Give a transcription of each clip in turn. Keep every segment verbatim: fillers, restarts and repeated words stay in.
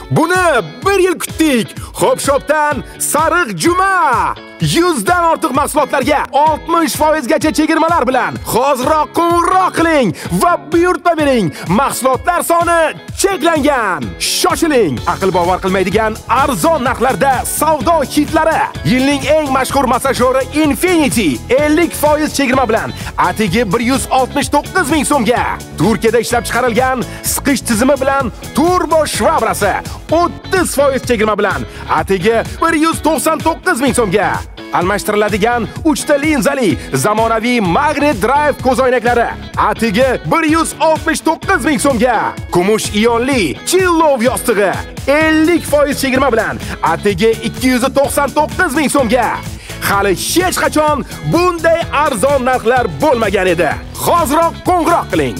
Buni bir yil kutdik. Xo'p shopdan sariq juma yuzdan ortiq mahsulotlarga oltmish foiz gacha chegirmalar bilan hoziroq qo'ng'iroq qiling va buyurtma bering. Mahsulotlar soni cheklangan. Shoshiling. Aql bovar qilmaydigan arzon narxlarda savdo hitlari. Yilning eng mashhur massajori Infinity ellik foiz chegirma bilan atigi bir yuz oltmish to'qqiz ming so'mga. Turkiyada ishlab chiqarilgan siqish tizimi bilan turbo shvabrasi o'ttiz foiz chegirma bilan atigi bir yuz to'qson to'qqiz ming so'mga. Almashtiriladigan uchta linzali zamonaviy Magnet Drive ko'zoynaklari atigi bir yuz oltmish to'qqiz ming so'mga. Kumush ionli Chillov yostig'i ellik foiz chegirma bilan atigi ikki yuz to'qson to'qqiz ming so'mga. Hali hech qachon bunday arzon narxlar bo'lmagan edi. Hoziroq qo'ng'iroq qiling.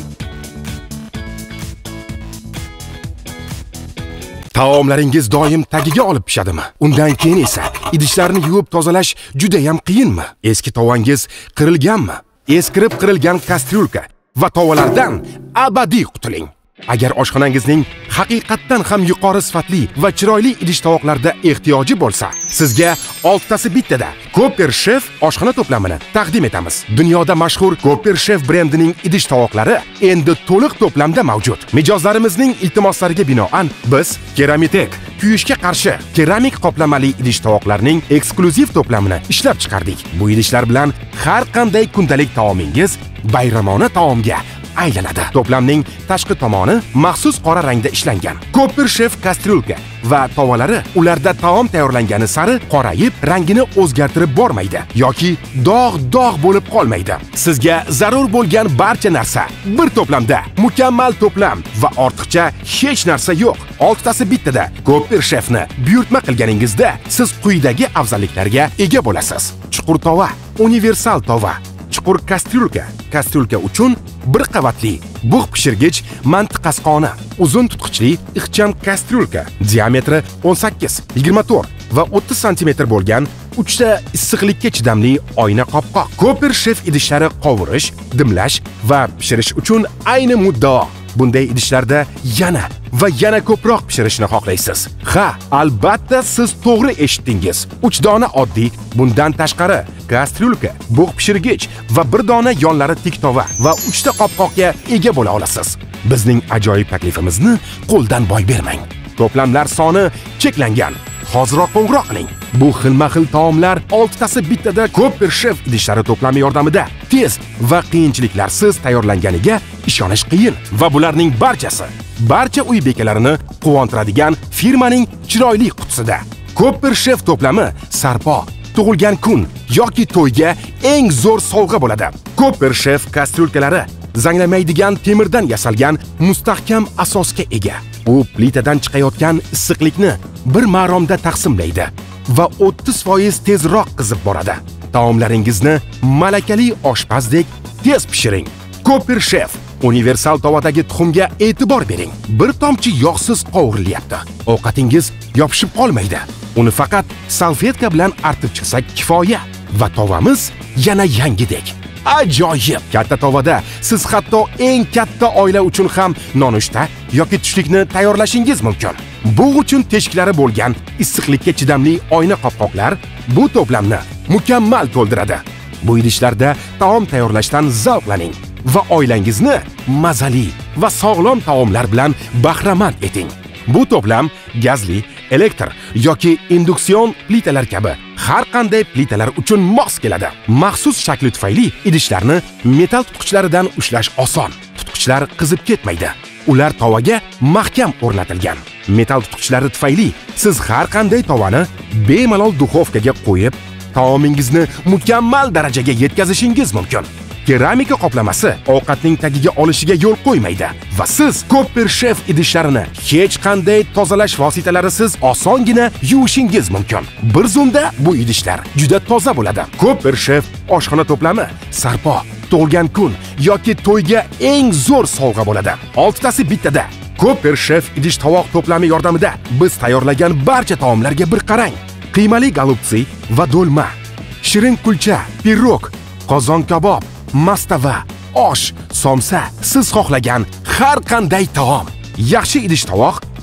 Taomlaringiz doim tagiga olib pishadimi? Undan keyin esa idishlarni yuvib tozalash juda ham qiyinmi? Eski tovangiz qirilganmi? Eskirib qirilgan kastryulka va tovalardan abadiy qutuling. Agar oshxonangizning haqiqatdan ham yuqori sifatli va chiroyli idish tovoqlarda ehtiyoji bo'lsa, sizga oltitasi bittada Cooper Chef oshxona to'plamini taqdim etamiz. Dunyoda mashhur Cooper Chef brendining idish tovoqlari endi to'liq to'plamda mavjud. Mijozlarimizning iltimoslariga binoan biz Keramitek kuyishga qarshi keramik qoplamali idish tovoqlarining eksklyuziv to'plamini ishlab chiqardik. Bu idishlar bilan har qanday kundalik taomingiz bayramona taomga aylanadi. To'plamning tashqi tomoni maxsus qora rangda ishlangan. Cooper Chef kastryulka va tovalari ularda taom tayyorlangani sari qorayib, rangini o'zgartirib bormaydi yoki dog'-dog' bo'lib qolmaydi. Sizga zarur bo'lgan barcha narsa bir to'plamda. Mukammal to'plam va ortiqcha hech narsa yo'q. oltitasi bittada Cooper Chefni buyurtma qilganingizda siz quyidagi afzalliklarga ega bo'lasiz. Chuqur tova, universal tova, chuqur kastryulka, kastryulka uchun bir qavatli bug' pishirgich mantiqasqoni, uzun tutqichli ixcham kastryulka, diametri o'n sakkiz, yigirma to'rt va o'ttiz santimetr bo'lgan uchta issiqlikka chidamli oyna qopqoq. Cooper Chef idishlari qovurish, dimlash va pishirish uchun ayni muddao. Bunday idishlarda yana va yana ko'proq pishirishni xohlaysiz. Ha, albatta siz to'g'ri eshitdingiz. uch dona oddiy, bundan tashqari kastryulka, bug' pishirgich va bir dona yonlari tik tova va uchta qopqoqga ega bo'la olasiz. Bizning ajoyib taklifimizni qo'ldan boy bermang. To'plamlar soni cheklangan. Hoziroq qo'ng'iroq qiling. Bu xilma-xil taomlar oltitasi bittada Cooper Chef idishlari to'plami yordamida tez va qiyinchiliklarsiz tayyorlanganiga ishonish qiyin va bularning barchasi barcha uy bekalarini quvontiradigan firmaning chiroyli qutisida. Cooper Chef to'plami sarpo, tug'ilgan kun yoki to'yga eng zo'r sovg'a bo'ladi. Cooper Chef kastryulkalari zanglamaydigan temirdan yasalgan mustahkam asosga ega. U plitadan chiqayotgan issiqlikni bir maromda taqsimlaydi va o'ttiz foiz tezroq qizib boradi. Taomlaringizni malakali oshpazdek tez pishiring. Cooper Chef universal tovadagi tuxumga e'tibor bering. Bir tomchi yog'siz qovurilyapti. Ovqatingiz yopishib qolmaydi. Uni faqat salfetka bilan artib chiqsak kifoya va tovamiz yana yangidek. Ajoyib! Katta tovada siz hatto eng katta oila uchun ham nonushta yoki tushlikni tayyorlashingiz mumkin. Bu uchun teshiklari bo'lgan issiqlikka chidamli oyna qopqoqlar bu to'plamni mukammal to'ldiradi. Bu idishlarda taom tayyorlashdan zavqlaning va oilangizni mazali va sog'lom taomlar bilan bahramand eting. Bu to'plam gazli, elektr yoki induksion plitalar kabi har qanday plitalar uchun mos keladi. Maxsus shakli tufayli idishlarni metal tutqichlaridan ushlash oson. Tutqichlar qizib ketmaydi. Ular tovaga mahkam o'rnatilgan. Metal tutqichlari tufayli siz har qanday tovani bemalol duxovkaga qo'yib, taomingizni mukammal darajaga yetkazishingiz mumkin. Keramika qoplamasi ovqatning tagiga olishiga yo'l qo'ymaydi va siz Cooper Chef idishlarini hech qanday tozalash vositalarisiz osongina yuvishingiz mumkin. Bir zumda bu idishlar juda toza bo'ladi. Cooper Chef oshxona to'plami sarpo, tug'ilgan kun yoki to'yga eng zo'r sovg'a bo'ladi. oltitasi bittada Cooper Chef idish tovoq to'plami yordamida biz tayyorlagan barcha taomlarga bir qarang. Qiymali golubtsi va do'lma, shirin kulcha, pirog, qozon kabob, mastava, osh, somsa, siz xohlagan har qanday taom. Yaxshi idish tovoq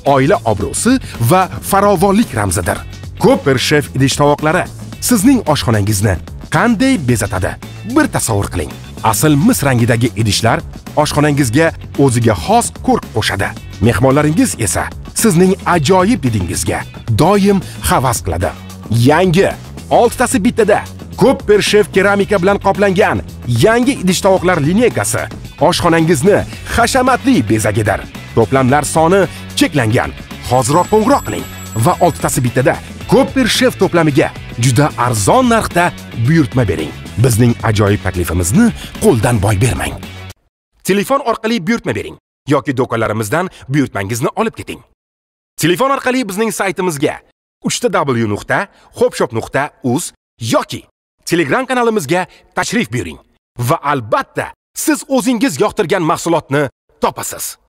oila obro'si va farovonlik ramzidir. Cooper Chef idish tovoqlari sizning oshxonangizni qanday bezatadi? Bir tasavvur qiling. Asl mis rangidagi idishlar oshxonangizga o'ziga xos ko'rk qo'shadi. Mehmonlaringiz esa sizning ajoyib didingizga doim havas qiladi. Yangi oltitasi bittada Cooper Chef keramika bilan qoplangan yangi idish tovoqlar lineykasi oshxonangizni hashamatli bezagidir. To'plamlar soni cheklangan. Hoziroq qo'ng'iroq qiling va oltitasi bittada Cooper Chef to'plamiga juda arzon narxda buyurtma bering. Bizning ajoyib taklifimizni qo'ldan boy bermang. Telefon orqali buyurtma bering yoki do'konlarimizdan buyurtmangizni olib keting. Telefon orqali bizning saytimizga uch w nuqta hopshop nuqta uz yoki Telegram kanalimizga tashrif buyuring va albatta siz o'zingiz yoqtirgan mahsulotni topasiz.